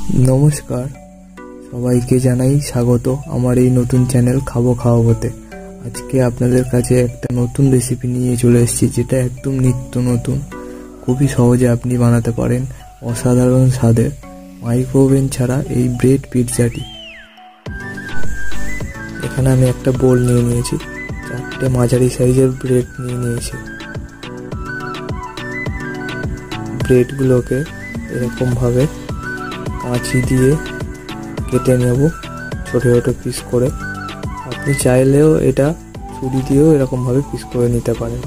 নমস্কার, সবাইকে জানাই স্বাগত আমার এই নতুন চ্যানেল খাবো খাওয়াবোতে। আজকে আপনাদের কাছে একটা নতুন রেসিপি নিয়ে চলে এসেছি, যেটা একদম নিত্য নতুন, খুবই সহজে আপনি বানাতে পারেন অসাধারণ স্বাদের মাইক্রোওভেন ছাড়া এই ব্রেড পিৎজাটি। এখানে আমি একটা বোল নিয়ে নিয়েছি, 4টে মাঝারি সাইজের ব্রেড নিয়ে নিয়েছি। ব্রেডগুলোকে এরকমভাবে কাঁচি দিয়ে কেটে নেব ছোট ছোট পিস করে। আপনি চাইলেও এটা ছুরি দিয়েও এরকমভাবে পিস করে নিতে পারেন।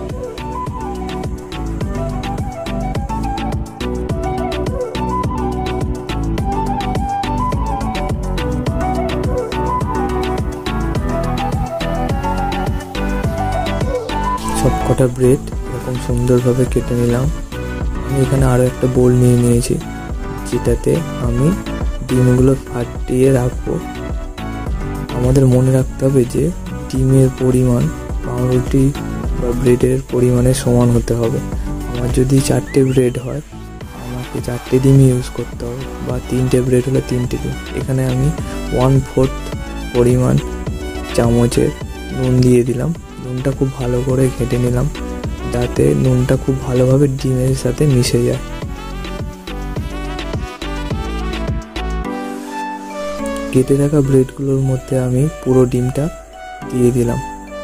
সবকটা ব্রেড এরকম সুন্দরভাবে কেটে নিলাম। আমি এখানে আরও একটা বোল নিয়ে নিয়েছি, যেটাতে আমি ডিমগুলো ফাটিয়ে রাখবো। আমাদের মনে রাখতে হবে যে ডিমের পরিমাণ পাউরুটি বা ব্রেডের পরিমাণের সমান হতে হবে। আমার যদি 4টে ব্রেড হয়, আমাকে 4টে ডিমই ইউজ করতে হবে, বা 3টে ব্রেড হলে 3টে ডিম। এখানে আমি 1/4 পরিমাণ চামচের নুন দিয়ে দিলাম। নুনটা খুব ভালো করে ঘেঁটে নিলাম, যাতে নুনটা খুব ভালোভাবে ডিমের সাথে মিশে যায়। কেটে রাখা ব্রেডগুলোর মধ্যে আমি পুরো ডিমটা দিয়ে দিলাম।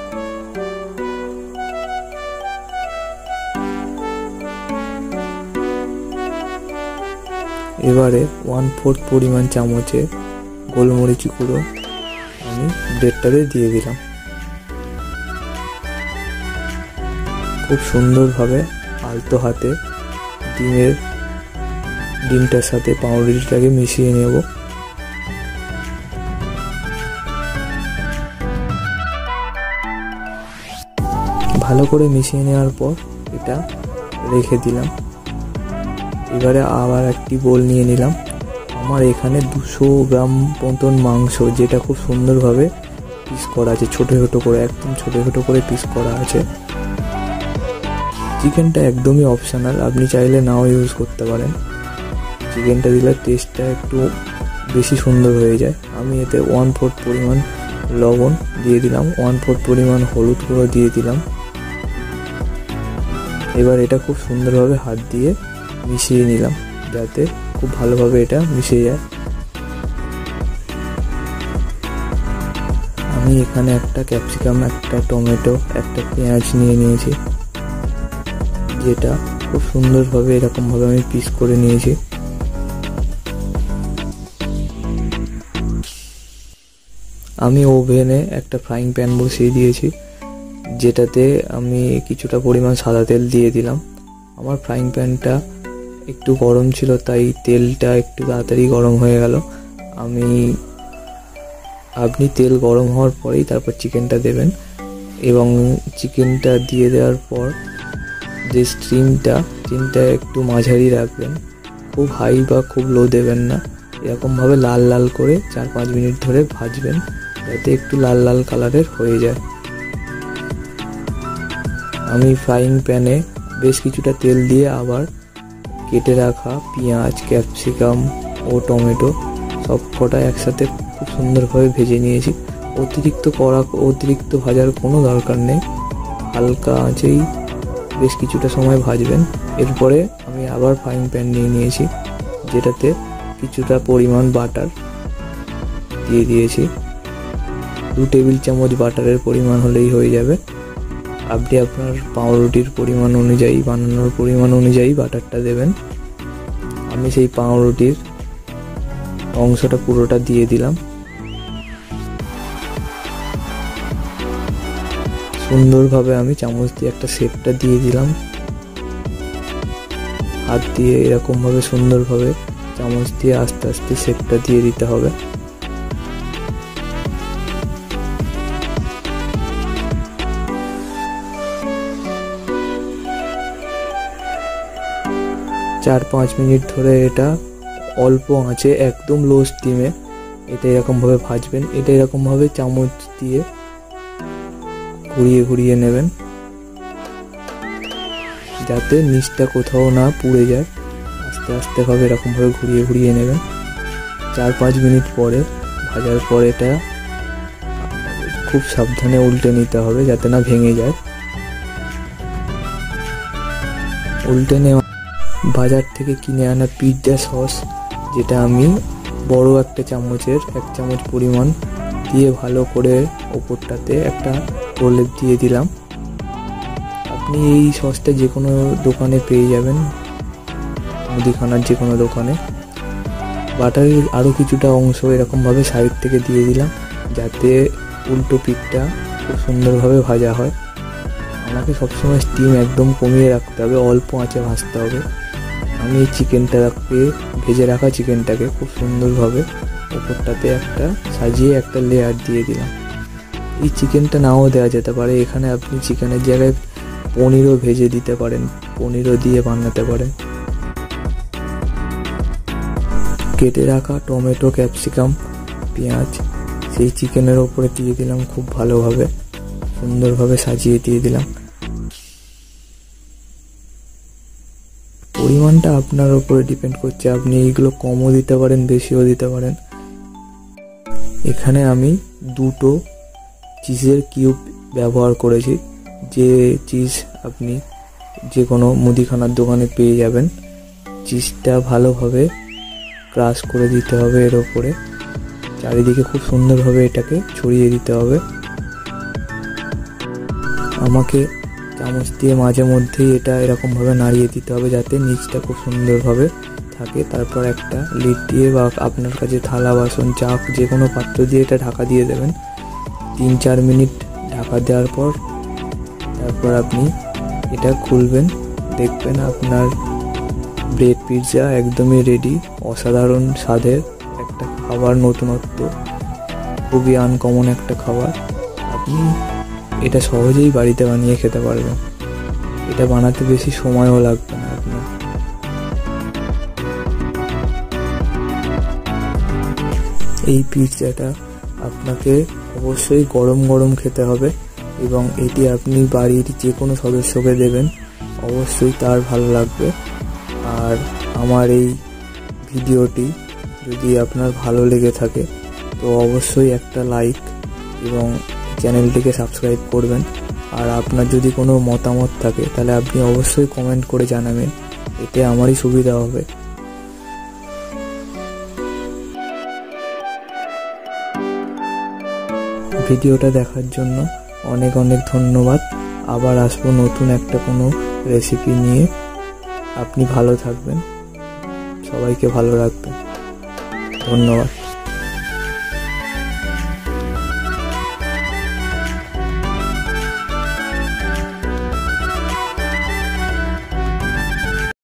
এবারে 1/4 পরিমাণ চামচে গোলমরিচ গুঁড়ো আমি ব্রেডটাতে দিয়ে দিলাম। খুব সুন্দরভাবে আলতো হাতে ডিমটার সাথে পাউরুটিটাকে মিশিয়ে নেব। ভালো করে মিশিয়ে নেওয়ার পর এটা রেখে দিলাম। এবারে আবার একটি বোল নিয়ে নিলাম। আমার এখানে 200 গ্রাম মতন মাংস, যেটা খুব সুন্দরভাবে পিস করা আছে, ছোট ছোট করে, একদম ছোট ছোট করে পিস করা আছে। চিকেনটা একদমই অপশনাল, আপনি চাইলে নাও ইউজ করতে পারেন। চিকেনটা দিলে টেস্টটা একটু বেশি সুন্দর হয়ে যায়। আমি এতে 1/4 পরিমাণ লবণ দিয়ে দিলাম, 1/4 পরিমাণ হলুদ গুঁড়ো দিয়ে দিলাম। এবার এটা খুব সুন্দরভাবে হাত দিয়ে মিশিয়ে নিলাম, যাতে খুব ভালোভাবে এটা মিশে যায়। আমি এখানে একটা ক্যাপসিকাম, একটা টমেটো, একটা পেঁয়াজ নিয়ে নিয়েছি, যেটা খুব সুন্দরভাবে এরকমভাবে আমি পিস করে নিয়েছি। আমি ওভেনে একটা ফ্রাইং প্যান বসিয়ে দিয়েছি, যেটাতে আমি কিছুটা পরিমাণ সাদা তেল দিয়ে দিলাম। আমার ফ্রাইং প্যানটা একটু গরম ছিল, তাই তেলটা একটু তাড়াতাড়ি গরম হয়ে গেল। আপনি তেল গরম হওয়ার পরেই তারপর চিকেনটা দেবেন, এবং চিকেনটা দিয়ে দেওয়ার পর যে স্টিমটা একটু মাঝারি রাখবেন, খুব হাই বা খুব লো দেবেন না। এরকমভাবে লাল লাল করে 4-5 মিনিট ধরে ভাজবেন, যাতে একটু লাল লাল কালারের হয়ে যায়। আমি ফ্রাইং প্যানে বেশ কিছুটা তেল দিয়ে আবার কেটে রাখা পেঁয়াজ, ক্যাপসিকাম ও টমেটো সব কটা একসাথে খুব সুন্দরভাবে ভেজে নিয়েছি। অতিরিক্ত ভাজার কোনো দরকার নেই, হালকা আঁচেই বেশ কিছুটা সময় ভাজবেন। এরপরে আমি আবার ফ্রাইং প্যান নিয়ে নিয়েছি, যেটাতে কিছুটা পরিমাণ বাটার দিয়ে দিয়েছি। 2 টেবিল চামচ বাটারের পরিমাণ হলেই হয়ে যাবে। আপনি আপনার পাউরুটির পরিমাণ অনুযায়ী, বানানোর পরিমাণ অনুযায়ী বাটারটা দেবেন। আমি সেই পাউরুটির অংশটা পুরোটা দিয়ে দিলাম। সুন্দরভাবে আমি চামচ দিয়ে একটা শেপটা দিয়ে দিলাম। হাত দিয়ে এরকমভাবে সুন্দরভাবে চামচ দিয়ে আস্তে আস্তে শেপটা দিয়ে দিতে হবে। চার 5 মিনিট ধরে এটা অল্প আঁচে, একদম লো স্টিমে এটা এরকমভাবে ভাজবেন। এটা এরকমভাবে চামচ দিয়ে ঘুরিয়ে ঘুরিয়ে নেবেন, যাতে নিচটা কোথাও না পুড়ে যায়। আস্তে আস্তে ভাবে এরকম ভাবে ঘুরিয়ে ঘুরিয়ে নেবেন। 4-5 মিনিট পরে ভাজার পর এটা খুব সাবধানে উল্টে নিতে হবে যাতে না ভেঙে যায়। উল্টে নেওয়া বাজার থেকে কিনে আনা পিৎজা সস, যেটা আমি বড় একটা চামচের 1 চামচ পরিমাণ দিয়ে ভালো করে ওপরটাতে একটা প্রলেপ দিয়ে দিলাম। আপনি এই সসটা যে কোনো দোকানে পেয়ে যাবেন, মুদিখানার যে কোনো দোকানে। বাটারের আরও কিছুটা অংশ এরকমভাবে সাইড থেকে দিয়ে দিলাম যাতে উল্টো পিঠটা খুব সুন্দরভাবে ভাজা হয়। আমাকে সবসময় স্টিম একদম কমিয়ে রাখতে হবে, অল্প আঁচে ভাজতে হবে। আমি এই চিকেনটাকে ভেজে রাখা চিকেনটাকে খুব সুন্দরভাবে ওপরটাতে একটা সাজিয়ে একটা লেয়ার দিয়ে দিলাম। এই চিকেনটা নাও দেওয়া যেতে পারে, এখানে আপনি চিকেনের জায়গায় পনিরও ভেজে দিতে পারেন, পনিরও দিয়ে বানাতে পারেন। কেটে রাখা টমেটো, ক্যাপসিকাম, পেঁয়াজ সেই চিকেনের ওপরে দিয়ে দিলাম, খুব ভালোভাবে সুন্দরভাবে সাজিয়ে দিয়ে দিলাম। পরিমাণটা আপনার উপরে ডিপেন্ড করছে, আপনি এইগুলো কমও দিতে পারেন, বেশিও দিতে পারেন। এখানে আমি 2টো চিজের কিউব ব্যবহার করেছি, যে চিজ আপনি যে কোনো মুদিখানার দোকানে পেয়ে যাবেন। চিজটা ভালোভাবে ক্রাশ করে দিতে হবে, এর ওপরে চারিদিকে খুব সুন্দরভাবে এটাকে ছড়িয়ে দিতে হবে। আমাকে চামচ দিয়ে মাঝে মধ্যেই এটা এরকমভাবে নাড়িয়ে দিতে হবে যাতে নিচটা খুব সুন্দরভাবে থাকে। তারপর একটা লিড দিয়ে বা আপনার কাছে থালা, বাসন, চাক যে কোনো পাত্র দিয়ে এটা ঢাকা দিয়ে দেবেন। 3-4 মিনিট ঢাকা দেওয়ার পর তারপর আপনি এটা খুলবেন, দেখবেন আপনার ব্রেড পিৎজা একদমই রেডি। অসাধারণ স্বাদের একটা খাবার, নতুনত্ব, খুবই আনকমন একটা খাবার। আপনি এটা সহজেই বাড়িতে বানিয়ে খেতে পারবেন। এটা বানাতে বেশি সময়ও লাগবে না আপনার। এই পিৎজাটা আপনাকে অবশ্যই গরম গরম খেতে হবে এবং এটি আপনি বাড়ির যে কোনো সদস্যকে দেবেন, অবশ্যই তার ভালো লাগবে। আর আমার এই ভিডিওটি যদি আপনার ভালো লেগে থাকে তো অবশ্যই একটা লাইক এবং চ্যানেলটিকে সাবস্ক্রাইব করবেন। আর আপনার যদি কোনো মতামত থাকে তাহলে আপনি অবশ্যই কমেন্ট করে জানাবেন, এতে আমারই সুবিধা হবে। ভিডিওটা দেখার জন্য অনেক অনেক ধন্যবাদ। আবার আসবো নতুন একটা কোনো রেসিপি নিয়ে। আপনি ভালো থাকবেন, সবাইকে ভালো রাখবেন। ধন্যবাদ।